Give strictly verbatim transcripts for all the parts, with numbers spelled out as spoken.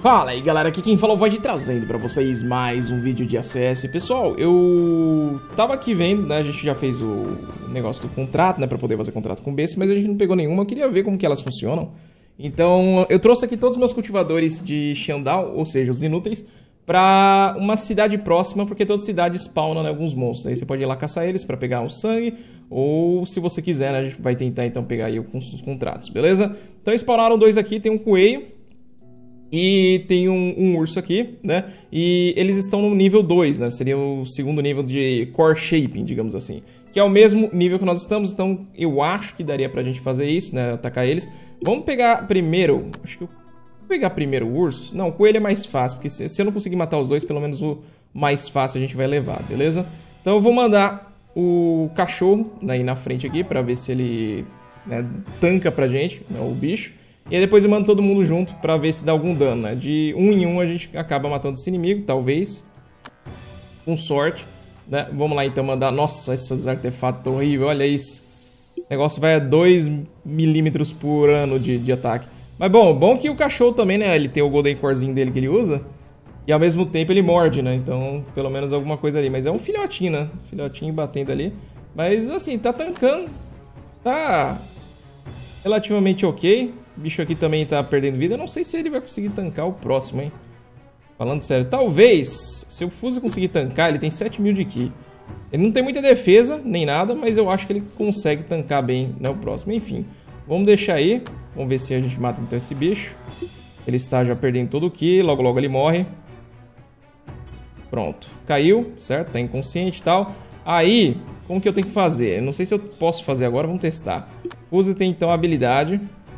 Fala aí galera, aqui quem fala é o Void trazendo pra vocês mais um vídeo de A C S. Pessoal, eu tava aqui vendo, né, a gente já fez o negócio do contrato, né, pra poder fazer contrato com besta, mas a gente não pegou nenhuma, eu queria ver como que elas funcionam. Então eu trouxe aqui todos os meus cultivadores de Shandal, ou seja, os inúteis, pra uma cidade próxima, porque toda cidade spawna, né, alguns monstros. Aí você pode ir lá caçar eles pra pegar o sangue, ou se você quiser, né, a gente vai tentar então pegar aí alguns dos contratos, beleza? Então spawnaram dois aqui, tem um coelho e tem um, um urso aqui, né? E eles estão no nível dois, né? Seria o segundo nível de Core Shaping, digamos assim. Que é o mesmo nível que nós estamos, então eu acho que daria pra gente fazer isso, né? Atacar eles. Vamos pegar primeiro... Acho que eu vou pegar primeiro o urso. Não, o coelho é mais fácil, porque se, se eu não conseguir matar os dois, pelo menos o mais fácil a gente vai levar, beleza? Então eu vou mandar o cachorro aí na frente aqui, pra ver se ele, né, tanca pra gente, né, o bicho. E aí depois eu mando todo mundo junto pra ver se dá algum dano, né? De um em um a gente acaba matando esse inimigo, talvez. Com sorte, né? Vamos lá então mandar... Nossa, esses artefatos horríveis, olha isso. O negócio vai a dois milímetros por ano de, de ataque. Mas bom, bom que o cachorro também, né? Ele tem o Golden Corezinho dele que ele usa. E ao mesmo tempo ele morde, né? Então, pelo menos alguma coisa ali. Mas é um filhotinho, né? Filhotinho batendo ali. Mas assim, tá tancando. Tá relativamente ok. O bicho aqui também tá perdendo vida. Eu não sei se ele vai conseguir tancar o próximo, hein? Falando sério. Talvez, se o Fuse conseguir tancar, ele tem sete mil de ki. Ele não tem muita defesa, nem nada, mas eu acho que ele consegue tancar bem, né, o próximo. Enfim, vamos deixar aí. Vamos ver se a gente mata então esse bicho. Ele está já perdendo todo o ki. Logo, logo ele morre. Pronto. Caiu, certo? Tá inconsciente e tal. Aí, como que eu tenho que fazer? Eu não sei se eu posso fazer agora. Vamos testar. Fuse tem então a habilidade...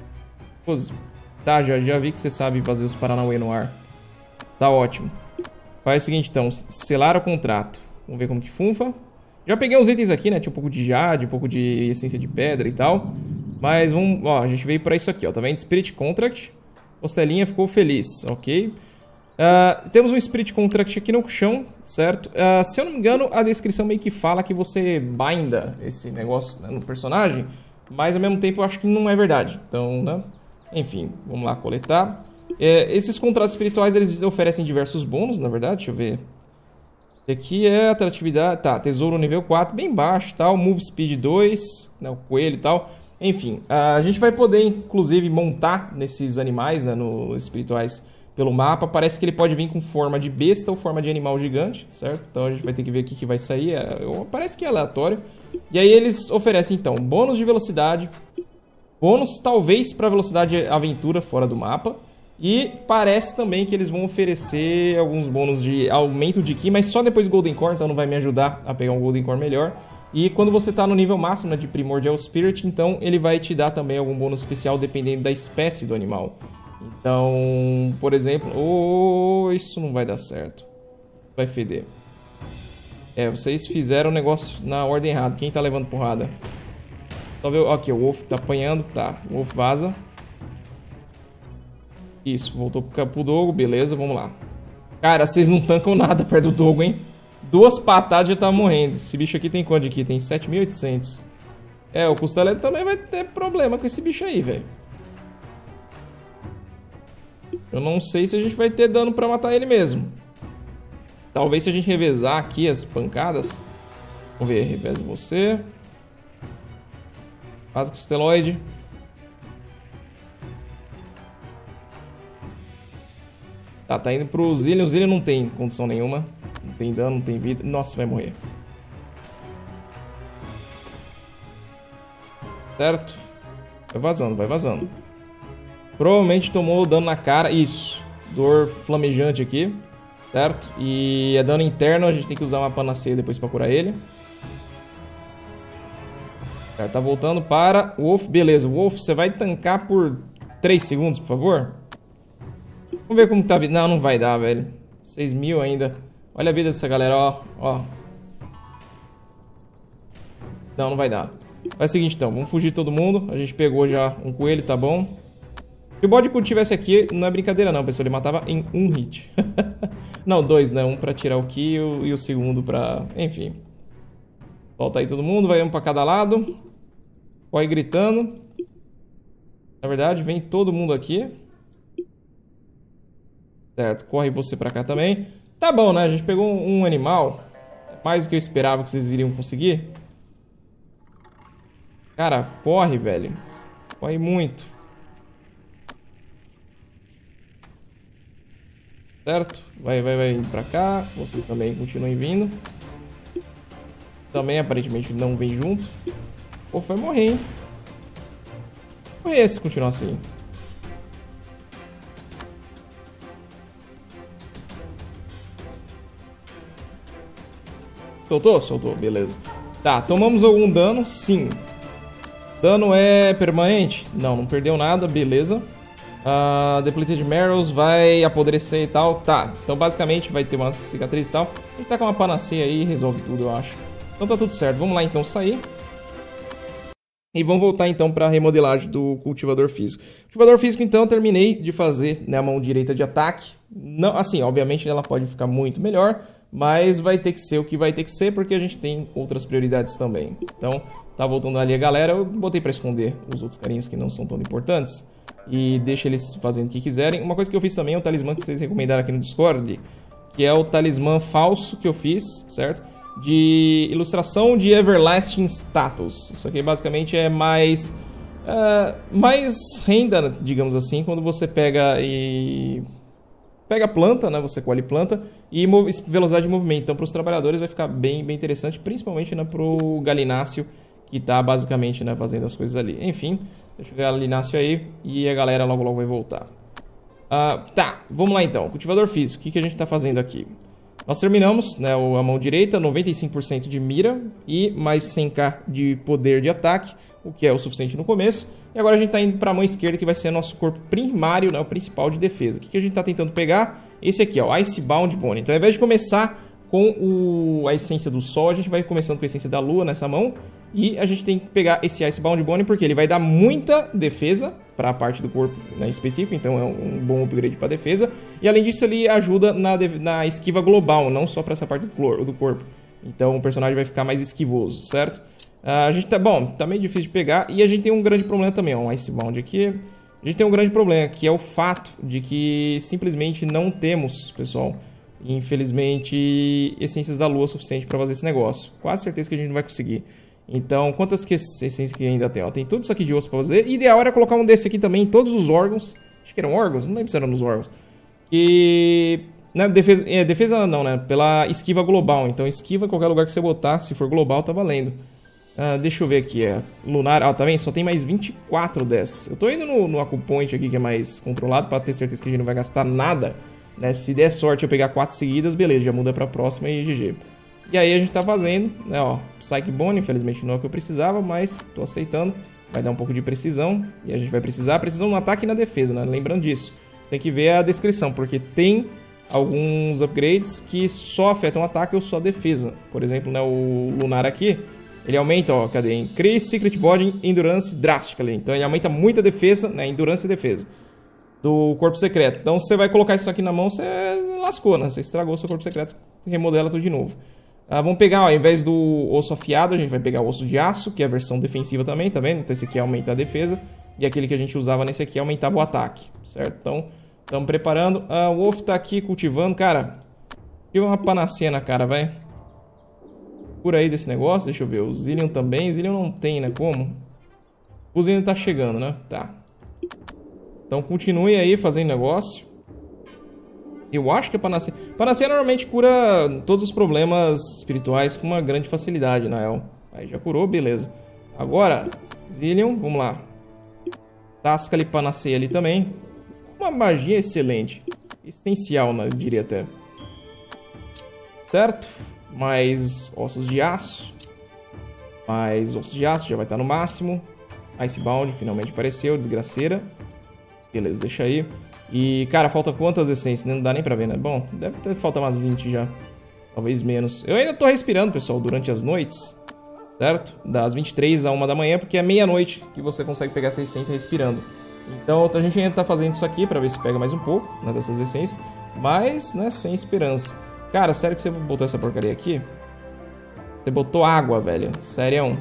Tá, já, já vi que você sabe fazer os Paranauê no ar. Tá ótimo. Faz o seguinte então, selar o contrato. Vamos ver como que funfa. Já peguei uns itens aqui, né? Tinha um pouco de jade, um pouco de essência de pedra e tal. Mas vamos... Ó, a gente veio pra isso aqui, ó. Tá vendo? Spirit Contract. Costelinha ficou feliz, ok. Uh, temos um Spirit Contract aqui no chão, certo? Uh, se eu não me engano, a descrição meio que fala que você binda esse negócio, né, no personagem. Mas ao mesmo tempo eu acho que não é verdade. Então, né? Enfim, vamos lá coletar. É, esses contratos espirituais, eles oferecem diversos bônus, na verdade. Deixa eu ver. Esse aqui é atratividade... Tá, tesouro nível quatro, bem baixo, tal. Move speed dois, né, o coelho e tal. Enfim, a gente vai poder, inclusive, montar nesses animais, né, no espirituais pelo mapa. Parece que ele pode vir com forma de besta ou forma de animal gigante, certo? Então a gente vai ter que ver o que vai sair. É, parece que é aleatório. E aí eles oferecem, então, bônus de velocidade... Bônus, talvez, para velocidade aventura fora do mapa. E parece também que eles vão oferecer alguns bônus de aumento de ki, mas só depois do Golden Core, então não vai me ajudar a pegar um Golden Core melhor. E quando você está no nível máximo, né, de Primordial Spirit, então ele vai te dar também algum bônus especial dependendo da espécie do animal. Então, por exemplo... Oh, isso não vai dar certo. Vai feder. É, vocês fizeram o negócio na ordem errada. Quem está levando porrada? Talvez... Aqui, o Wolf tá apanhando. Tá, o Wolf vaza. Isso, voltou pro, pro Dogo. Beleza, vamos lá. Cara, vocês não tancam nada perto do Dogo, hein? Duas patadas já tá morrendo. Esse bicho aqui tem quanto aqui? Tem sete mil e oitocentos. É, o Costelete também vai ter problema com esse bicho aí, velho. Eu não sei se a gente vai ter dano pra matar ele mesmo. Talvez se a gente revezar aqui as pancadas. Vamos ver, reveza você. Faz com o Steloid. Tá, tá indo pro Zillion. O Zillion não tem condição nenhuma. Não tem dano, não tem vida. Nossa, vai morrer. Certo? Vai vazando, vai vazando. Provavelmente tomou dano na cara. Isso. Dor flamejante aqui. Certo? E é dano interno. A gente tem que usar uma panaceia depois pra curar ele. Cara, tá voltando para o Wolf. Beleza, Wolf, você vai tancar por três segundos, por favor? Vamos ver como tá a vida. Não, não vai dar, velho. seis mil ainda. Olha a vida dessa galera, ó. Ó. Não, não vai dar. Faz o seguinte, então. Vamos fugir todo mundo. A gente pegou já um coelho, tá bom? Se o bode tivesse aqui, não é brincadeira não, pessoal. Ele matava em um hit. Não, dois, né? Um pra tirar o ki e o segundo pra... Enfim. Volta aí todo mundo, vai um pra cada lado. Corre gritando. Na verdade, vem todo mundo aqui. Certo, corre você pra cá também. Tá bom, né? A gente pegou um animal. Mais do que eu esperava que vocês iriam conseguir. Cara, corre, velho. Corre muito. Certo? Vai, vai, vai indo pra cá. Vocês também continuem vindo. Também aparentemente não vem junto. Pô, vai morrer, hein? Morrer esse continuar assim. Soltou? Soltou, beleza. Tá, tomamos algum dano? Sim. Dano é permanente? Não, não perdeu nada, beleza. Uh, Depleted Marrows vai apodrecer e tal. Tá, então basicamente vai ter uma cicatriz e tal. A gente tá com uma panaceia aí e resolve tudo, eu acho. Então tá tudo certo, vamos lá então sair. E vamos voltar então para a remodelagem do cultivador físico. Cultivador físico então terminei de fazer, né, a mão direita de ataque. Não, assim, obviamente ela pode ficar muito melhor, mas vai ter que ser o que vai ter que ser porque a gente tem outras prioridades também. Então tá voltando ali a galera, eu botei para esconder os outros carinhas que não são tão importantes e deixa eles fazendo o que quiserem. Uma coisa que eu fiz também é um talismã que vocês recomendaram aqui no Discord, que é o talismã falso que eu fiz, certo? De ilustração de Everlasting Status. Isso aqui basicamente é mais uh, mais renda, digamos assim, quando você pega e pega planta, né? Você colhe planta e velocidade de movimento. Então para os trabalhadores vai ficar bem, bem interessante, principalmente, né, para o Galináceo, que está basicamente, né, fazendo as coisas ali. Enfim, deixa o Galináceo aí e a galera logo logo vai voltar. Uh, tá, vamos lá então. Cultivador físico, o que, que a gente está fazendo aqui? Nós terminamos, né, a mão direita, noventa e cinco por cento de mira e mais cem k de poder de ataque, o que é o suficiente no começo. E agora a gente está indo para a mão esquerda, que vai ser nosso corpo primário, né, o principal de defesa. O que, que a gente está tentando pegar? Esse aqui, ó, Icebound Bone. Então, ao invés de começar com o, a essência do sol, a gente vai começando com a essência da lua nessa mão. E a gente tem que pegar esse Icebound Bone porque ele vai dar muita defesa para a parte do corpo, né, específico, então é um bom upgrade para defesa. E além disso ele ajuda na, na esquiva global, não só para essa parte do, do corpo. Então o personagem vai ficar mais esquivoso, certo? Uh, a gente tá, bom, tá meio difícil de pegar e a gente tem um grande problema também, ó, um Icebound aqui. A gente tem um grande problema, que é o fato de que simplesmente não temos, pessoal, infelizmente, essências da lua suficiente para fazer esse negócio. Quase certeza que a gente não vai conseguir. Então, quantas que essências que ainda tem? Ó, tem tudo isso aqui de osso pra fazer. E ideal era colocar um desse aqui também em todos os órgãos. Acho que eram órgãos, não lembro se eram nos órgãos. E... Né, defesa, é, defesa não, né? Pela esquiva global. Então, esquiva em qualquer lugar que você botar. Se for global, tá valendo. Ah, deixa eu ver aqui. É lunar. Ah, tá vendo? Só tem mais vinte e quatro dessas. Eu tô indo no, no Acupoint aqui, que é mais controlado, pra ter certeza que a gente não vai gastar nada. Né? Se der sorte eu pegar quatro seguidas, beleza. Já muda pra próxima e G G. E aí a gente tá fazendo, né, ó, Psyche Bone, infelizmente não é o que eu precisava, mas tô aceitando. Vai dar um pouco de precisão, e a gente vai precisar, precisão no ataque e na defesa, né, lembrando disso. Você tem que ver a descrição, porque tem alguns upgrades que só afetam o ataque ou só a defesa. Por exemplo, né, o Lunar aqui, ele aumenta, ó, cadê? Increase Secret Body Endurance Drastically. Então ele aumenta muito a defesa, né, Endurance e defesa do corpo secreto. Então você vai colocar isso aqui na mão, você lascou, né, você estragou o seu corpo secreto, remodela tudo de novo. Ah, vamos pegar, ó, ao invés do osso afiado, a gente vai pegar o osso de aço, que é a versão defensiva também, tá vendo? Então esse aqui aumenta a defesa, e aquele que a gente usava nesse aqui aumentava o ataque, certo? Então, estamos preparando. Ah, o Wolf tá aqui cultivando, cara, tive uma panaceia na cara, vai. Por aí desse negócio, deixa eu ver, o Zillion também, Zillion não tem, né, como? O Zillion tá chegando, né? Tá. Então continue aí fazendo negócio. Eu acho que a Panacea... Panacea normalmente cura todos os problemas espirituais com uma grande facilidade, Nael. Aí já curou, beleza. Agora, Zillion, vamos lá. Tasca ali Panacea ali também. Uma magia excelente. Essencial, né, eu diria até. Certo? Mais ossos de aço. Mais ossos de aço, já vai estar no máximo. Icebound, finalmente apareceu, desgraceira. Beleza, deixa aí. E, cara, falta quantas essências? Não dá nem pra ver, né? Bom, deve ter falta umas vinte já. Talvez menos. Eu ainda tô respirando, pessoal, durante as noites. Certo? Das vinte e três a uma da manhã, porque é meia-noite que você consegue pegar essa essência respirando. Então, a gente ainda tá fazendo isso aqui pra ver se pega mais um pouco, né, dessas essências. Mas, né, sem esperança. Cara, sério que você botou essa porcaria aqui? Você botou água, velho. Sério?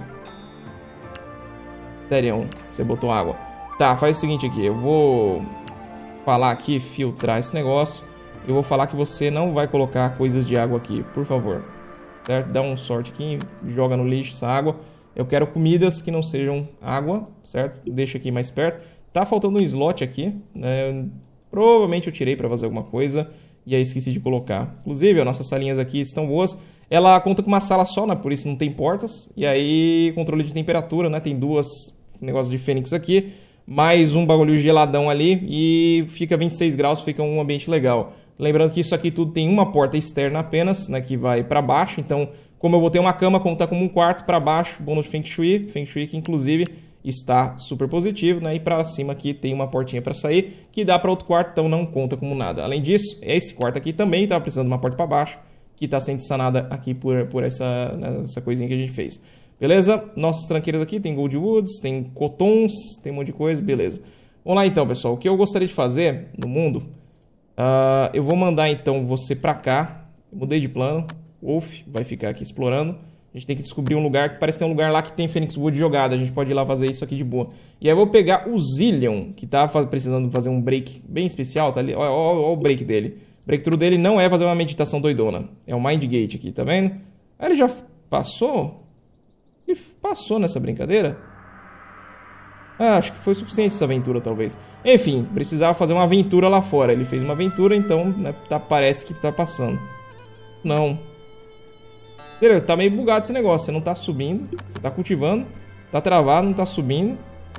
Sério, você botou água. Tá, faz o seguinte aqui. Eu vou... falar aqui, filtrar esse negócio. eu vou falar que você não vai colocar coisas de água aqui, por favor. Certo? Dá um sorte aqui, joga no lixo essa água. Eu quero comidas que não sejam água, certo? Deixa aqui mais perto. Tá faltando um slot aqui, né? Provavelmente eu tirei para fazer alguma coisa e aí esqueci de colocar. Inclusive, as nossas salinhas aqui estão boas. Ela conta com uma sala só, né? Por isso não tem portas. E aí, controle de temperatura, né? Tem duas negócios de Fênix aqui. Mais um bagulho geladão ali. E fica vinte e seis graus, fica um ambiente legal. Lembrando que isso aqui tudo tem uma porta externa apenas, né? Que vai para baixo. Então, como eu botei uma cama, conta como um quarto para baixo. Bônus de Feng Shui. Feng Shui que, inclusive, está super positivo, né? E para cima aqui tem uma portinha para sair. Que dá para outro quarto, então não conta como nada. Além disso, esse quarto aqui também estava precisando de uma porta para baixo. Que está sendo sanada aqui por, por essa, essa coisinha que a gente fez. Beleza? Nossas tranqueiras aqui tem Gold Woods, tem cotons, tem um monte de coisa, beleza. Vamos lá então, pessoal. O que eu gostaria de fazer no mundo, uh, eu vou mandar então você pra cá. Eu mudei de plano. Wolf vai ficar aqui explorando. A gente tem que descobrir um lugar que parece ter um lugar lá que tem Phoenix Wood jogado. A gente pode ir lá fazer isso aqui de boa. E aí eu vou pegar o Zillion, que tá precisando fazer um break bem especial. Tá ali. Olha, olha, olha o break dele. O breakthrough dele não é fazer uma meditação doidona. É o Mind Gate aqui, tá vendo? Aí ele já passou? Ele passou nessa brincadeira? Ah, acho que foi suficiente essa aventura, talvez. Enfim, precisava fazer uma aventura lá fora. Ele fez uma aventura, então né, tá, parece que tá passando. Não. Tá meio bugado esse negócio. Você não tá subindo. Você tá cultivando. Tá travado, não tá subindo.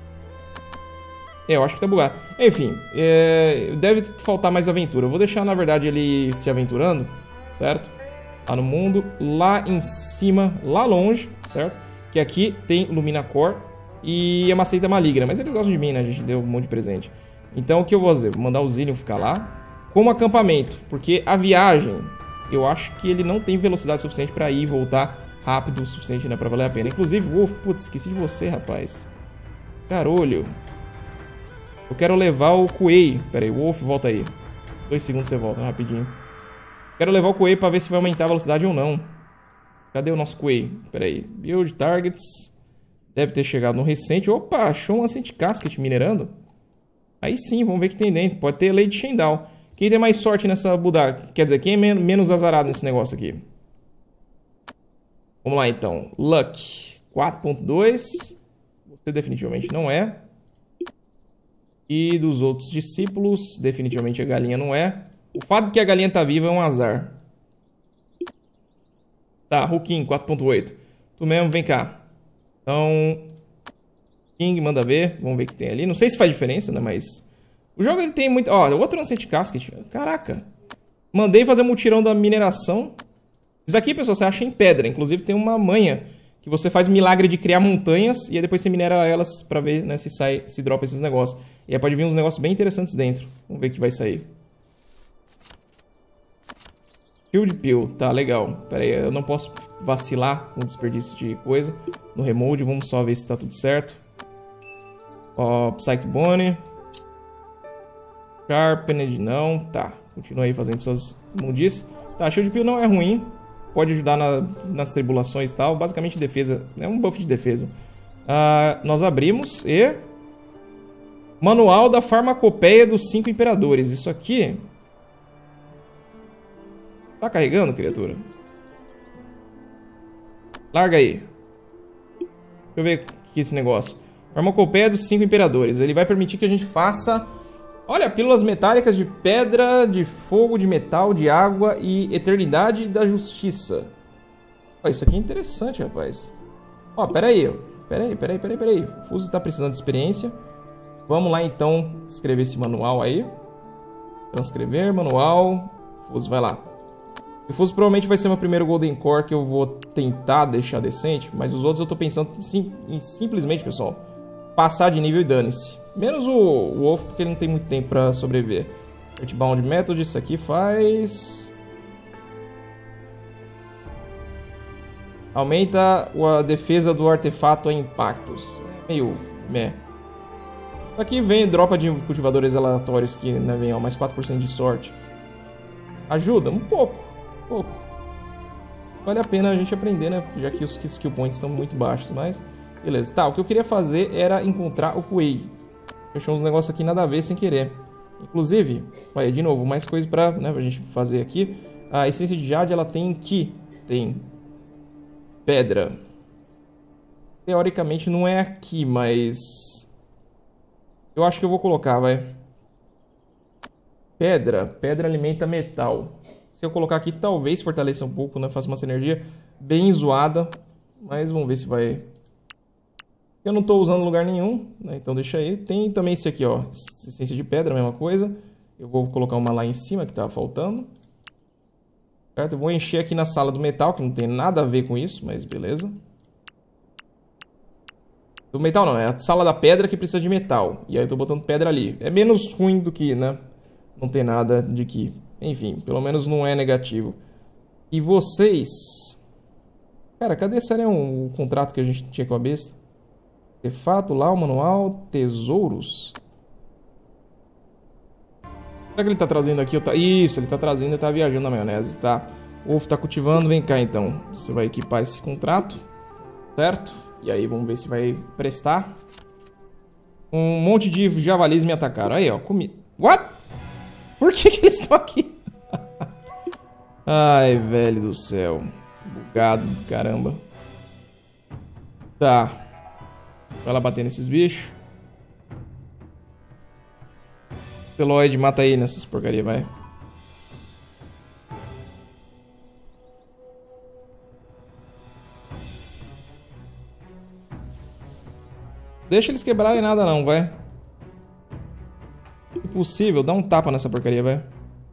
É, eu acho que tá bugado. Enfim, é, deve faltar mais aventura. Eu vou deixar, na verdade, ele se aventurando, certo? Lá no mundo, lá em cima, lá longe, certo? Que aqui tem Luminacore e a Maceita Maligna. Mas eles gostam de mim, né? A gente deu um monte de presente. Então, o que eu vou fazer? Vou mandar o Zillion ficar lá como acampamento. Porque a viagem, eu acho que ele não tem velocidade suficiente pra ir e voltar rápido o suficiente, né? Pra valer a pena. Inclusive, Wolf, putz, esqueci de você, rapaz. Carolho. Eu quero levar o Kuei. Pera aí, Wolf, volta aí. Dois segundos você volta, rapidinho. Quero levar o Kuei pra ver se vai aumentar a velocidade ou não. Cadê o nosso Kuei? Pera aí. Build Targets. Deve ter chegado no recente. Opa, achou um Ascent Casket minerando. Aí sim, vamos ver o que tem dentro. Pode ter Lady Shendal. Quem tem mais sorte nessa Buda? Quer dizer, quem é men menos azarado nesse negócio aqui? Vamos lá então. Luck quatro ponto dois. Você definitivamente não é. E dos outros discípulos, definitivamente a galinha não é. O fato de que a galinha tá viva é um azar. Tá, Rukin, quatro ponto oito. Tu mesmo, vem cá. Então, King, manda ver. Vamos ver o que tem ali. Não sei se faz diferença, né, mas... O jogo ele tem muito... Ó, outro Ancient Casket. Caraca. Mandei fazer um mutirão da mineração. Isso aqui, pessoal, você acha em pedra. Inclusive tem uma manha que você faz o milagre de criar montanhas e aí depois você minera elas pra ver, né, se sai, se dropa esses negócios. E aí pode vir uns negócios bem interessantes dentro. Vamos ver o que vai sair. Field Pill, tá, legal. Pera aí, eu não posso vacilar com desperdício de coisa. No Remold, vamos só ver se tá tudo certo. Ó, Psyche Bonnie. Sharpened, não, tá. Continua aí fazendo suas mundices. Tá, Shield Pill não é ruim. Pode ajudar na, nas tribulações e tal. Basicamente defesa, é um buff de defesa. Uh, nós abrimos e... Manual da Farmacopeia dos Cinco Imperadores. Isso aqui... Tá carregando, criatura? Larga aí. Deixa eu ver o que é esse negócio. Farmacopeia dos Cinco Imperadores. Ele vai permitir que a gente faça... Olha, pílulas metálicas de pedra, de fogo, de metal, de água e eternidade da justiça. Ó, isso aqui é interessante, rapaz. Ó, pera aí. Pera aí, pera aí, pera aí, pera aí. O Fuso tá precisando de experiência. Vamos lá, então, escrever esse manual aí. Transcrever, manual. Fuso, vai lá. O Fuso provavelmente vai ser meu primeiro Golden Core que eu vou tentar deixar decente. Mas os outros eu tô pensando sim, em simplesmente, pessoal, passar de nível e dane-se. Menos o, o Wolf, porque ele não tem muito tempo pra sobreviver. Earthbound Method, isso aqui faz... Aumenta a defesa do artefato a impactos. Meio... meh. Aqui vem dropa de cultivadores aleatórios que né, vem ó, mais quatro por cento de sorte. Ajuda? Um pouco. Um pouco. Vale a pena a gente aprender, né? Já que os skill points estão muito baixos, mas... Beleza. Tá, o que eu queria fazer era encontrar o Kuei. Fechou uns negócios aqui nada a ver sem querer. Inclusive, olha, de novo, mais coisa pra, né, pra gente fazer aqui. A essência de jade, ela tem que... Tem pedra. Teoricamente não é aqui, mas... Eu acho que eu vou colocar, vai. Pedra. Pedra alimenta metal. Se eu colocar aqui, talvez fortaleça um pouco, né? Faça uma sinergia bem zoada. Mas vamos ver se vai... Eu não estou usando lugar nenhum, né? Então deixa aí. Tem também esse aqui, ó. Essência de pedra, a mesma coisa. Eu vou colocar uma lá em cima que estava faltando. Certo? Eu vou encher aqui na sala do metal, que não tem nada a ver com isso, mas beleza. Do metal não, é a sala da pedra que precisa de metal. E aí eu tô botando pedra ali. É menos ruim do que, né? Não tem nada de que... Enfim, pelo menos não é negativo. E vocês... Cara, cadê esse era um, o contrato que a gente tinha com a besta? Artefato lá, o manual, tesouros. Será que ele tá trazendo aqui? Tá... Isso, ele tá trazendo e tá viajando na maionese, tá? O Wolf tá cultivando, vem cá então. Você vai equipar esse contrato, certo? E aí vamos ver se vai prestar. Um monte de javalis me atacaram. Aí, ó, comi... What? Por que que eles estão aqui? Ai, velho do céu. Bugado do caramba. Tá. Vai lá bater nesses bichos. Peloide, mata aí nessas porcaria, vai. Deixa eles quebrarem nada não, vai. Se possível, dá um tapa nessa porcaria, vai.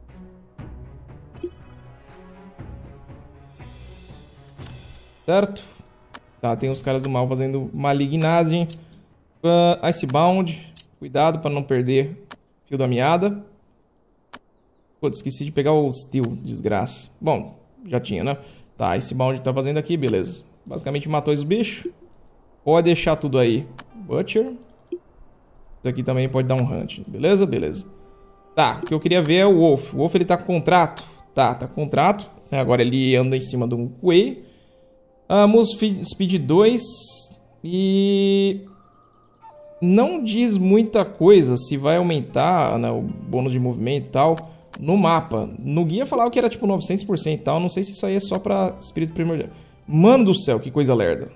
Certo? Tá, tem os caras do mal fazendo malignagem. Uh, Icebound. Cuidado pra não perder fio da meada. Pô, esqueci de pegar o Steel, desgraça. Bom, já tinha, né? Tá, Icebound tá fazendo aqui, beleza. Basicamente matou os bichos. Pode deixar tudo aí. Butcher. Isso aqui também pode dar um hunt. Beleza? Beleza. Tá, o que eu queria ver é o Wolf. O Wolf, ele tá com contrato? Tá, tá com contrato. Agora ele anda em cima de um Quay. Uh, Move Speed dois. E... não diz muita coisa se vai aumentar, né, o bônus de movimento e tal no mapa. No guia falava que era tipo novecentos por cento e tal. Não sei se isso aí é só pra espírito primordial. Mano do céu, que coisa lerda.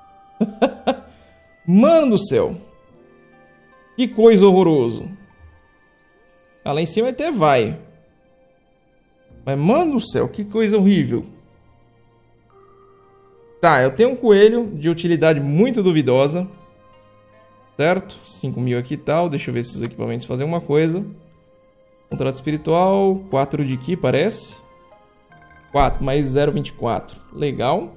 Mano do céu. Que coisa horroroso. Ah, lá em cima até vai. Mas mano do céu, que coisa horrível. Tá, eu tenho um coelho de utilidade muito duvidosa. Certo? cinco mil aqui e tal. Deixa eu ver se os equipamentos fazem uma coisa. Contrato espiritual. quatro de ki, parece. quatro mais zero vírgula vinte e quatro. Legal.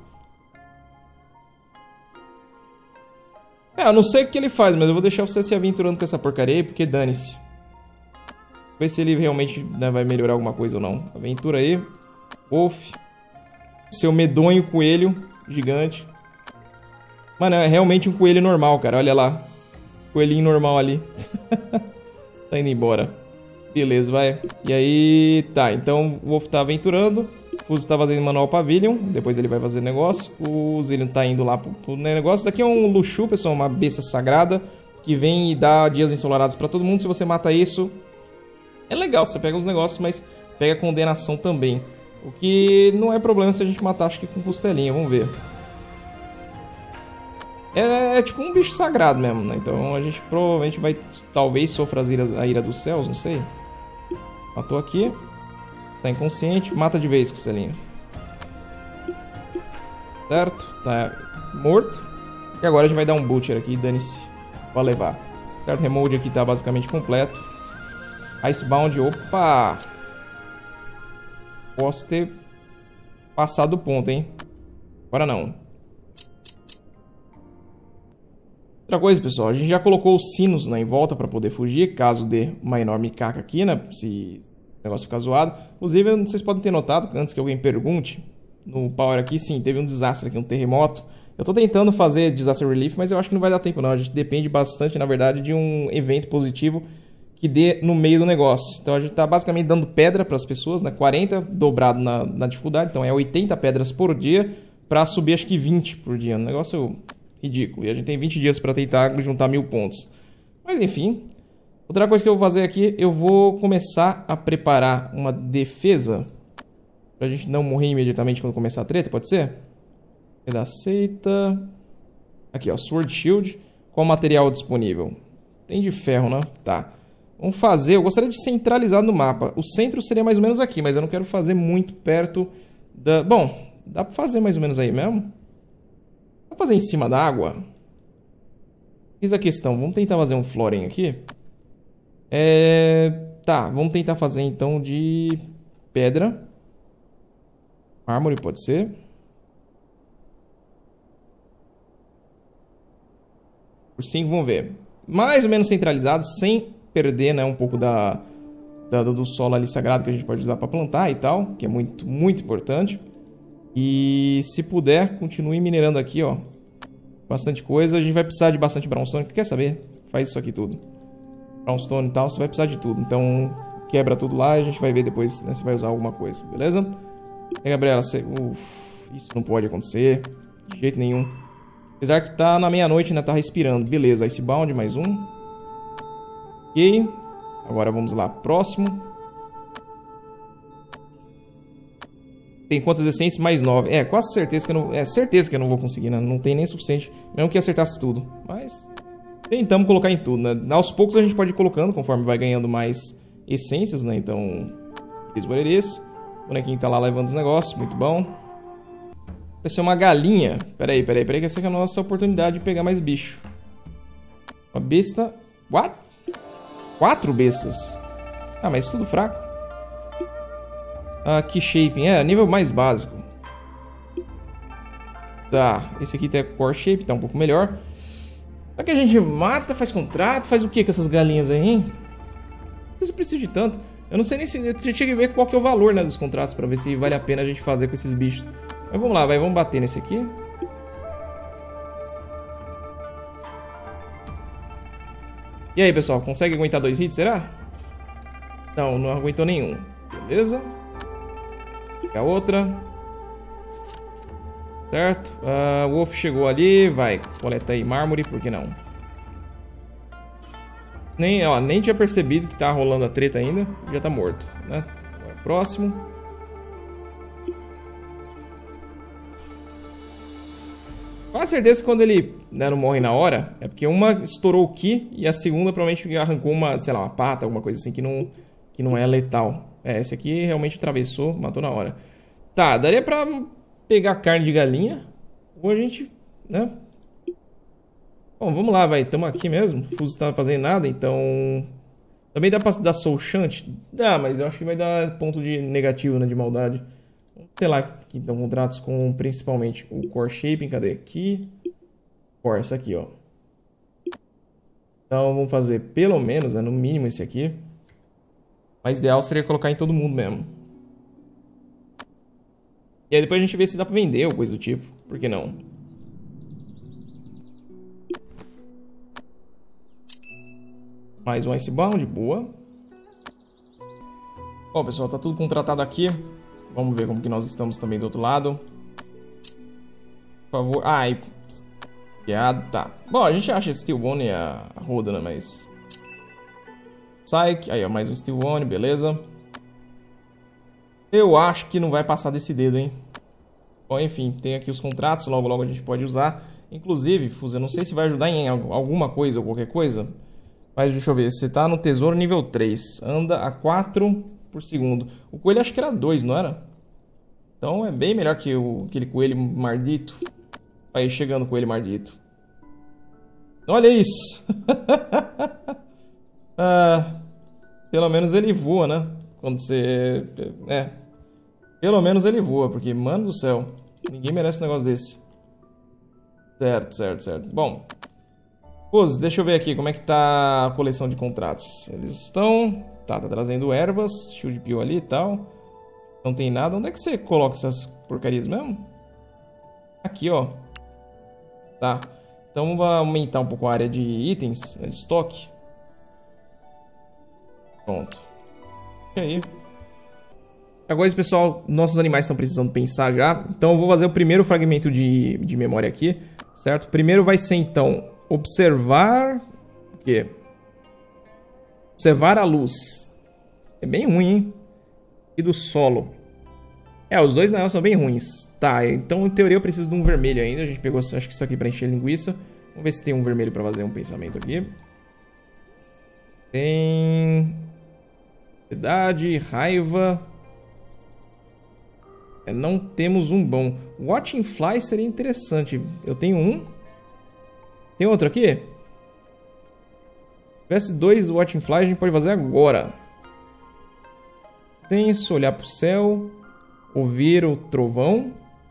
É, eu não sei o que ele faz, mas eu vou deixar você se aventurando com essa porcaria aí, porque dane-se. Ver se ele realmente, né, vai melhorar alguma coisa ou não. Aventura aí. Wolf. Seu medonho coelho gigante. Mano, é realmente um coelho normal, cara. Olha lá. Coelhinho normal ali. Tá indo embora. Beleza, vai. E aí... Tá, então o Wolf tá aventurando. O Fuso tá fazendo manual Pavilion. Depois ele vai fazer negócio. O Zillion tá indo lá pro, pro negócio. Isso daqui é um Luxu, pessoal. Uma besta sagrada. Que vem e dá dias ensolarados pra todo mundo. Se você mata isso... É legal, você pega os negócios, mas pega condenação também. O que não é problema se a gente matar, acho que com costelinha. Vamos ver. É, é tipo um bicho sagrado mesmo, né? Então a gente provavelmente vai... Talvez sofra as iras, a ira dos céus, não sei. Matou aqui. Tá inconsciente. Mata de vez, costelinha. Certo? Tá morto. E agora a gente vai dar um Butcher aqui. Dane-se. Pra levar. Certo? Remold aqui tá basicamente completo. Icebound. Opa! Posso ter passado o ponto, hein? Agora não. Outra coisa, pessoal, a gente já colocou os sinos, né, em volta para poder fugir, caso dê uma enorme caca aqui, né, se o negócio ficar zoado. Inclusive, vocês podem ter notado, antes que alguém pergunte, no Power aqui, sim, teve um desastre aqui, um terremoto. Eu tô tentando fazer Disaster Relief, mas eu acho que não vai dar tempo não, a gente depende bastante, na verdade, de um evento positivo que dê no meio do negócio. Então a gente tá basicamente dando pedra para as pessoas, né, quarenta dobrado na, na dificuldade, então é oitenta pedras por dia, para subir acho que vinte por dia, um negócio... ridículo. E a gente tem vinte dias para tentar juntar mil pontos. Mas enfim. Outra coisa que eu vou fazer aqui, eu vou começar a preparar uma defesa. Pra gente não morrer imediatamente quando começar a treta, pode ser? Aceita. Aqui, ó, Sword Shield. Qual material disponível? Tem de ferro, né? Tá. Vamos fazer, eu gostaria de centralizar no mapa. O centro seria mais ou menos aqui, mas eu não quero fazer muito perto da... Bom, dá pra fazer mais ou menos aí mesmo. Dá pra fazer em cima da água? Fiz a questão, vamos tentar fazer um flooring aqui. É... Tá, vamos tentar fazer então de pedra. Mármore pode ser. Por cinco, vamos ver. Mais ou menos centralizado, sem perder, né, um pouco da, da, do solo ali sagrado que a gente pode usar para plantar e tal, que é muito, muito importante. E se puder, continue minerando aqui, ó. Bastante coisa. A gente vai precisar de bastante brownstone. Quer saber? Faz isso aqui tudo. Brownstone e tal, você vai precisar de tudo. Então, quebra tudo lá e a gente vai ver depois, né, se vai usar alguma coisa, beleza? E, Gabriela, você... Uf, isso não pode acontecer. De jeito nenhum. Apesar que tá na meia-noite e ainda tá respirando. Beleza, Icebound, mais um. Ok. Agora vamos lá. Próximo. Tem quantas essências? Mais nove. É, quase certeza que eu não... É, certeza que eu não vou conseguir, né? Não tem nem suficiente. Mesmo que acertasse tudo. Mas... tentamos colocar em tudo, né? Aos poucos a gente pode ir colocando, conforme vai ganhando mais essências, né? Então... Esborerês. O bonequinho tá lá levando os negócios. Muito bom. Apareceu uma galinha. Pera aí, pera aí, pera aí, que essa aqui é a nossa oportunidade de pegar mais bicho. Uma besta... What? Quatro bestas. Ah, mas tudo fraco. Ah, que shaping. É, nível mais básico. Tá, esse aqui tem core shape, tá um pouco melhor. Será que a gente mata, faz contrato, faz o que com essas galinhas aí, hein? Não sei se precisa de tanto. Eu não sei nem se... Eu tinha que ver qual que é o valor, né, dos contratos, pra ver se vale a pena a gente fazer com esses bichos. Mas vamos lá, vai, vamos bater nesse aqui. E aí, pessoal, consegue aguentar dois hits, será? Não, não aguentou nenhum. Beleza. A outra. Certo. Uh, o Wolf chegou ali. Vai, coleta aí mármore, por que não? Nem, ó, nem tinha percebido que tá rolando a treta ainda. Já tá morto, né? Agora, próximo. Quase certeza que quando ele, né, não morre na hora, é porque uma estourou o Ki e a segunda provavelmente arrancou uma, sei lá, uma pata, alguma coisa assim que não, que não é letal. É, esse aqui realmente atravessou, matou na hora. Tá, daria pra pegar carne de galinha. Ou a gente, né? Bom, vamos lá, vai. Tamo aqui mesmo. O Fuso tá fazendo nada, então... Também dá pra dar Soul Shant? Dá, mas eu acho que vai dar ponto de negativo, né, de maldade. Sei lá, que dão contratos com principalmente o Core Shaping. Cadê? Aqui. Core, essa aqui, ó. Então vamos fazer pelo menos, né, no mínimo esse aqui. Mas ideal seria colocar em todo mundo mesmo. E aí depois a gente vê se dá pra vender ou coisa do tipo. Por que não? Mais um Icebound, boa. Ó, pessoal, tá tudo contratado aqui. Vamos ver como que nós estamos também do outro lado. Por favor. Ai. Ah, tá. Bom, a gente acha Steel One e a roda, né? Mas... Psyche. Aí, ó. Mais um Steel One, beleza. Eu acho que não vai passar desse dedo, hein? Bom, enfim. Tem aqui os contratos. Logo, logo a gente pode usar. Inclusive, Fuso, eu não sei se vai ajudar em alguma coisa ou qualquer coisa. Mas deixa eu ver. Você tá no tesouro nível três. Anda a quatro por segundo. O coelho acho que era dois, não era? Então é bem melhor que o, aquele coelho mardito. Aí chegando o coelho mardito. Olha isso! ah, pelo menos ele voa, né? Quando você... É. Pelo menos ele voa, porque, mano do céu, ninguém merece um negócio desse. Certo, certo, certo. Bom. Pô, deixa eu ver aqui como é que tá a coleção de contratos. Eles estão... Tá, tá trazendo ervas, shield peel ali e tal. Não tem nada. Onde é que você coloca essas porcarias mesmo? Aqui, ó. Tá. Então vamos aumentar um pouco a área de itens, né, de estoque. Pronto. E aí? Agora, pessoal, nossos animais estão precisando pensar já. Então eu vou fazer o primeiro fragmento de, de memória aqui, certo? Primeiro vai ser, então, observar... O quê? Observar a luz. É bem ruim, hein? E do solo. É, os dois na real são bem ruins. Tá, então em teoria eu preciso de um vermelho ainda. A gente pegou, acho que isso aqui pra encher linguiça. Vamos ver se tem um vermelho pra fazer um pensamento aqui. Tem... Ansiedade, raiva... É, não temos um bom. Watching Fly seria interessante. Eu tenho um. Tem outro aqui? Se tivesse dois Watching Fly, a gente pode fazer agora. Senso, olhar pro céu. Ouvir o trovão.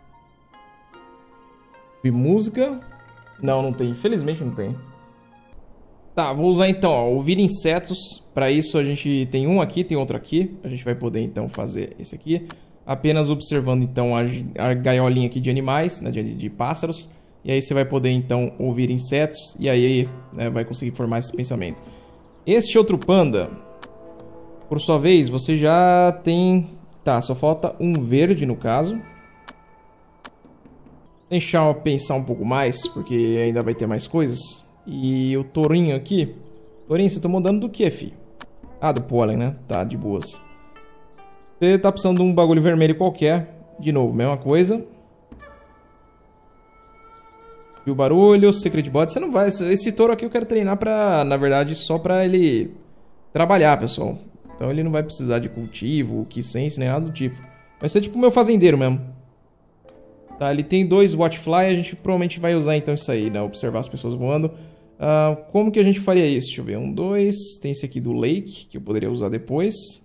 Ouvir música. Não, não tem. Infelizmente não tem. Tá, vou usar então, ó, ouvir insetos. Para isso a gente tem um aqui, tem outro aqui. A gente vai poder então fazer esse aqui. Apenas observando então a, a gaiolinha aqui de animais, né, de, de pássaros. E aí você vai poder então ouvir insetos. E aí, né, vai conseguir formar esse pensamento. Este outro panda, por sua vez, você já tem... Tá, só falta um verde no caso. Deixar eu pensar um pouco mais, porque ainda vai ter mais coisas. E o tourinho aqui... Tourinho, você tomou dano do que, fi? Ah, do pólen, né? Tá, de boas. Você tá precisando de um bagulho vermelho qualquer. De novo, mesma coisa. E o barulho, Secret Bot. Você não vai... Esse touro aqui eu quero treinar pra... Na verdade, só pra ele trabalhar, pessoal. Então ele não vai precisar de cultivo, Keysense, nem nada do tipo. Vai ser tipo o meu fazendeiro mesmo. Tá, ele tem dois Watchfly. A gente provavelmente vai usar então isso aí, né? Observar as pessoas voando. Uh, como que a gente faria isso? Deixa eu ver. Um, dois. Tem esse aqui do Lake, que eu poderia usar depois.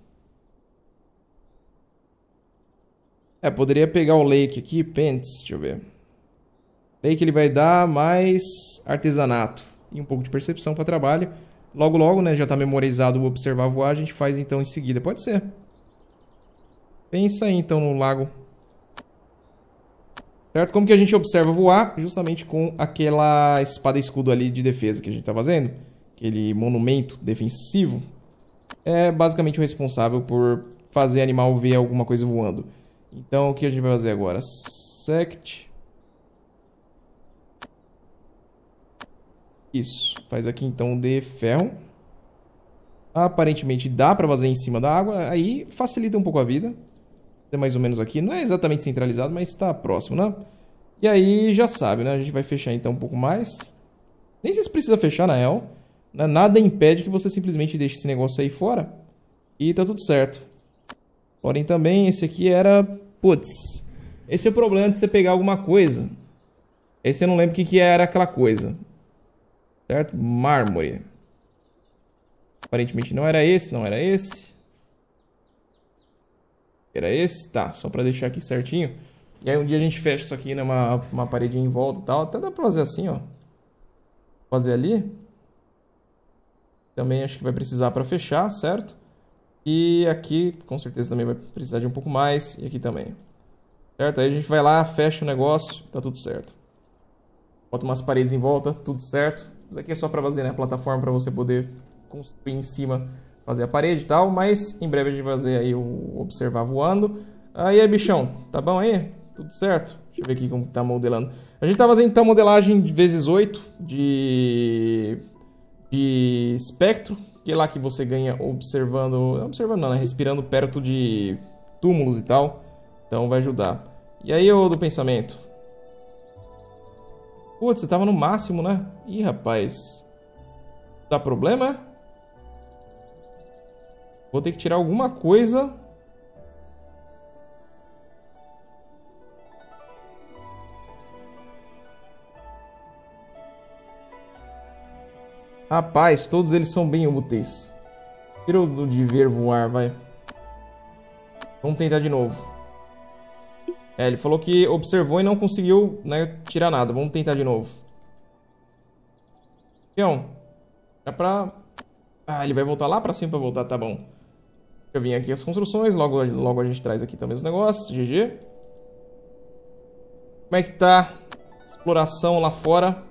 É, poderia pegar o Lake aqui, Pants, deixa eu ver. Lake ele vai dar mais artesanato e um pouco de percepção para trabalho. Logo, logo, né, já está memorizado o observar voar, a gente faz então em seguida. Pode ser. Pensa aí então no lago. Certo? Como que a gente observa voar? Justamente com aquela espada e escudo ali de defesa que a gente está fazendo. Aquele monumento defensivo. É basicamente o responsável por fazer animal ver alguma coisa voando. Então, o que a gente vai fazer agora? Sect. Isso. Faz aqui, então, de ferro. Aparentemente, dá pra fazer em cima da água. Aí, facilita um pouco a vida. É mais ou menos aqui. Não é exatamente centralizado, mas está próximo, né? E aí, já sabe, né? A gente vai fechar, então, um pouco mais. Nem sei se precisa fechar, na real. Nada impede que você simplesmente deixe esse negócio aí fora. E tá tudo certo. Porém também, esse aqui era... Putz, esse é o problema de você pegar alguma coisa. Esse eu não lembro o que, que era aquela coisa. Certo? Mármore. Aparentemente não era esse, não era esse. Era esse? Tá, só pra deixar aqui certinho. E aí um dia a gente fecha isso aqui, né? Uma, uma paredinha em volta e tal. Até dá pra fazer assim, ó. Fazer ali. Também acho que vai precisar pra fechar, certo? E aqui, com certeza, também vai precisar de um pouco mais. E aqui também. Certo? Aí a gente vai lá, fecha o negócio. Tá tudo certo. Bota umas paredes em volta, tudo certo. Isso aqui é só pra fazer, né? A plataforma pra você poder construir em cima, fazer a parede e tal. Mas em breve a gente vai fazer aí o observar voando. Aí, aí, bichão. Tá bom aí? Tudo certo? Deixa eu ver aqui como tá modelando. A gente tá fazendo então modelagem vezes oito de... de espectro. Que é lá que você ganha observando... Observando não, né? Respirando perto de túmulos e tal. Então vai ajudar. E aí, ô do pensamento? Putz, você tava no máximo, né? Ih, rapaz. Dá problema? Vou ter que tirar alguma coisa. Rapaz, todos eles são bem úteis. Tira o de ver voar, vai. Vamos tentar de novo. É, ele falou que observou e não conseguiu, né, tirar nada. Vamos tentar de novo. Peão. É pra... Ah, ele vai voltar lá pra cima pra voltar, tá bom. Eu vim aqui as construções, logo, logo a gente traz aqui também os negócios. G G. Como é que tá? Exploração lá fora.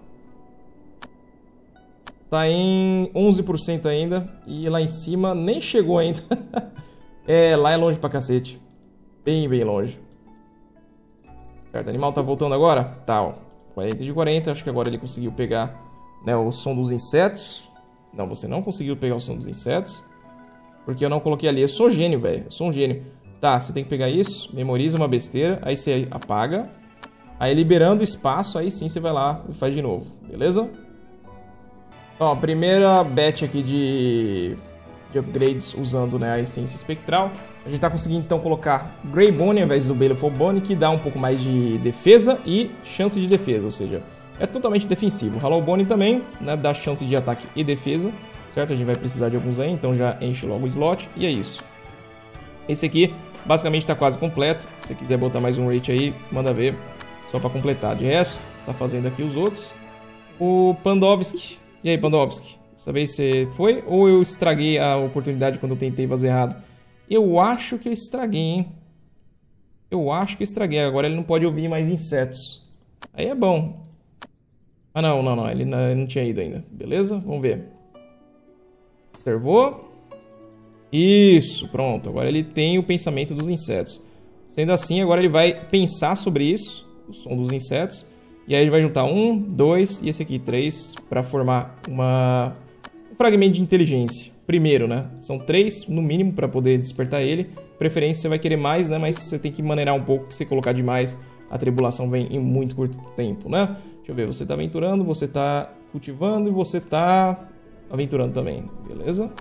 Tá em onze por cento ainda. E lá em cima nem chegou ainda. É, lá é longe pra cacete. Bem, bem longe. Certo, o animal tá voltando agora? Tá, ó. quarenta de quarenta. Acho que agora ele conseguiu pegar, né, o som dos insetos. Não, você não conseguiu pegar o som dos insetos. Porque eu não coloquei ali. Eu sou gênio, velho. Eu sou um gênio. Tá, você tem que pegar isso. Memoriza uma besteira. Aí você apaga. Aí liberando espaço, aí sim você vai lá e faz de novo. Beleza? Ó, primeira batch aqui de, de upgrades usando, né, a essência espectral. A gente tá conseguindo então colocar Grey Bonnie ao invés do Baleful Bonnie, que dá um pouco mais de defesa e chance de defesa, ou seja, é totalmente defensivo. Hollow Bonnie também, né, dá chance de ataque e defesa, certo? A gente vai precisar de alguns aí, então já enche logo o slot e é isso. Esse aqui basicamente tá quase completo. Se você quiser botar mais um rate aí, manda ver, só para completar. De resto, tá fazendo aqui os outros. O Pandovski. E aí, Pandovski? Dessa vez você foi ou eu estraguei a oportunidade quando eu tentei fazer errado? Eu acho que eu estraguei, hein? Eu acho que eu estraguei. Agora ele não pode ouvir mais insetos. Aí é bom. Ah, não, não, não. Ele não, ele não tinha ido ainda. Beleza? Vamos ver. Observou. Isso, pronto. Agora ele tem o pensamento dos insetos. Sendo assim, agora ele vai pensar sobre isso. O som dos insetos. E aí ele vai juntar um, dois e esse aqui, três, para formar uma... um fragmento de inteligência. Primeiro, né? São três, no mínimo, para poder despertar ele. Preferência, você vai querer mais, né? Mas você tem que maneirar um pouco, porque se colocar demais, a tribulação vem em muito curto tempo, né? Deixa eu ver, você tá aventurando, você tá cultivando e você tá aventurando também, beleza?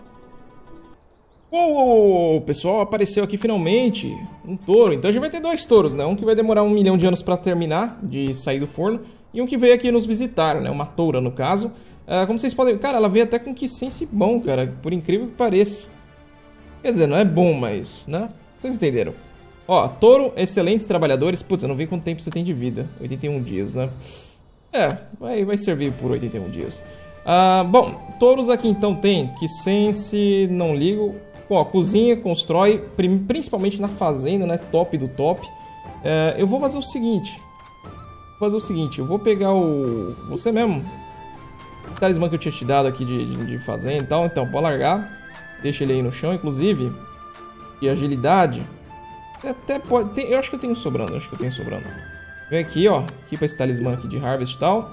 Uou, pessoal, apareceu aqui finalmente um touro. Então a gente vai ter dois touros, né? Um que vai demorar um milhão de anos para terminar de sair do forno e um que veio aqui nos visitar, né? Uma toura, no caso. Uh, como vocês podem ver, cara, ela veio até com que sense bom, cara, por incrível que pareça. Quer dizer, não é bom, mas, né? Vocês entenderam. Ó, touro, excelentes trabalhadores. Putz, eu não vi quanto tempo você tem de vida. oitenta e um dias, né? É, vai, vai servir por oitenta e um dias. Uh, bom, touros aqui então tem que sense, não ligo. Ó, cozinha, constrói, principalmente na fazenda, né? Top do top. É, eu vou fazer o seguinte. Vou fazer o seguinte, eu vou pegar o... Você mesmo. O talismã que eu tinha te dado aqui de, de, de fazenda e tal. Então, pode largar. Deixa ele aí no chão, inclusive. E agilidade. Até pode... Tem, eu acho que eu tenho sobrando, eu acho que eu tenho sobrando. Vem aqui, ó. Aqui pra esse talismã aqui de Harvest e tal.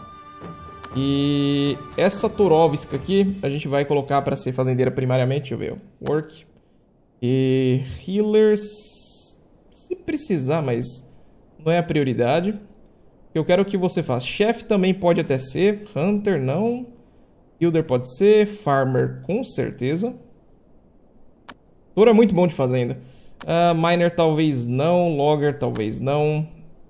E essa Torovska aqui a gente vai colocar para ser fazendeira primariamente. Deixa eu ver. Work. E healers. Se precisar, mas não é a prioridade. Eu quero que você faça. Chefe também pode até ser. Hunter não. Builder pode ser. Farmer com certeza. Touro é muito bom de fazenda. Uh, miner talvez não. Logger talvez não.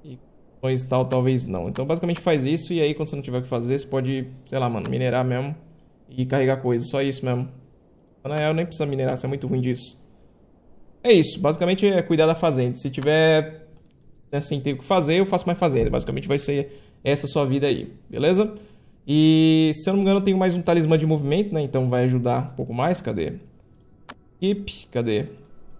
E tal, talvez não. Então basicamente faz isso e aí quando você não tiver o que fazer, você pode, sei lá, mano, minerar mesmo e carregar coisas. Só isso mesmo. Na real, nem precisa minerar, você é muito ruim disso. É isso, basicamente é cuidar da fazenda. Se tiver, né, sem ter o que fazer, eu faço mais fazenda. Basicamente vai ser essa sua vida aí, beleza? E se eu não me engano eu tenho mais um talismã de movimento, né? Então vai ajudar um pouco mais, cadê? Keep, cadê?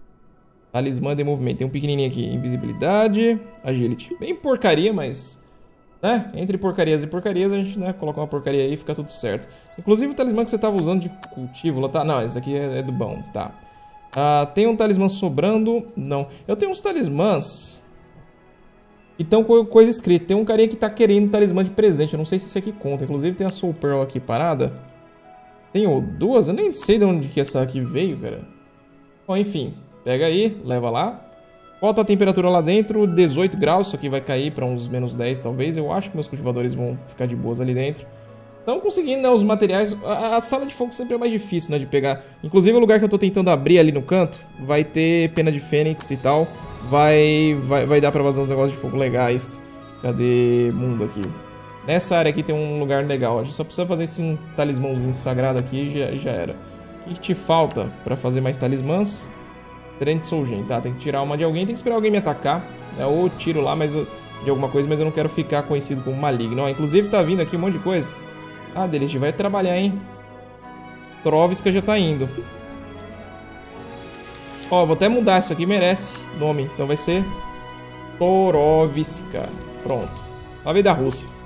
Talismã de movimento. Tem um pequenininho aqui. Invisibilidade. Agility. Bem porcaria, mas... né? Entre porcarias e porcarias, a gente, né, coloca uma porcaria aí e fica tudo certo. Inclusive o talismã que você estava usando de cultivo lá, tá? Não, esse aqui é, é do bom, tá. Ah, tem um talismã sobrando? Não. Eu tenho uns talismãs... então, coisa escrita. Tem um carinha que tá querendo talismã de presente. Eu não sei se esse aqui conta. Inclusive tem a Soul Pearl aqui parada. Tenho duas? Eu nem sei de onde que essa aqui veio, cara. Bom, enfim... pega aí, leva lá. Volta a temperatura lá dentro, dezoito graus. Isso aqui vai cair para uns menos dez, talvez. Eu acho que meus cultivadores vão ficar de boas ali dentro. Estão conseguindo, né, os materiais. A, a sala de fogo sempre é mais difícil, né, de pegar. Inclusive o lugar que eu tô tentando abrir ali no canto vai ter pena de fênix e tal. Vai, vai, vai dar para fazer uns negócios de fogo legais. Cadê mundo aqui? Nessa área aqui tem um lugar legal. A gente só precisa fazer esse um talismãozinho sagrado aqui e já, já era. O que te falta para fazer mais talismãs? Trent Soulgen, tá? Tem que tirar uma de alguém, tem que esperar alguém me atacar, né? Ou tiro lá mas eu, de alguma coisa, mas eu não quero ficar conhecido como maligno. Ó, inclusive tá vindo aqui um monte de coisa. Ah, Delete vai trabalhar, hein? Torovska já tá indo. Ó, vou até mudar, isso aqui merece nome. Então vai ser Torovska. Pronto. Lá veio da Rússia.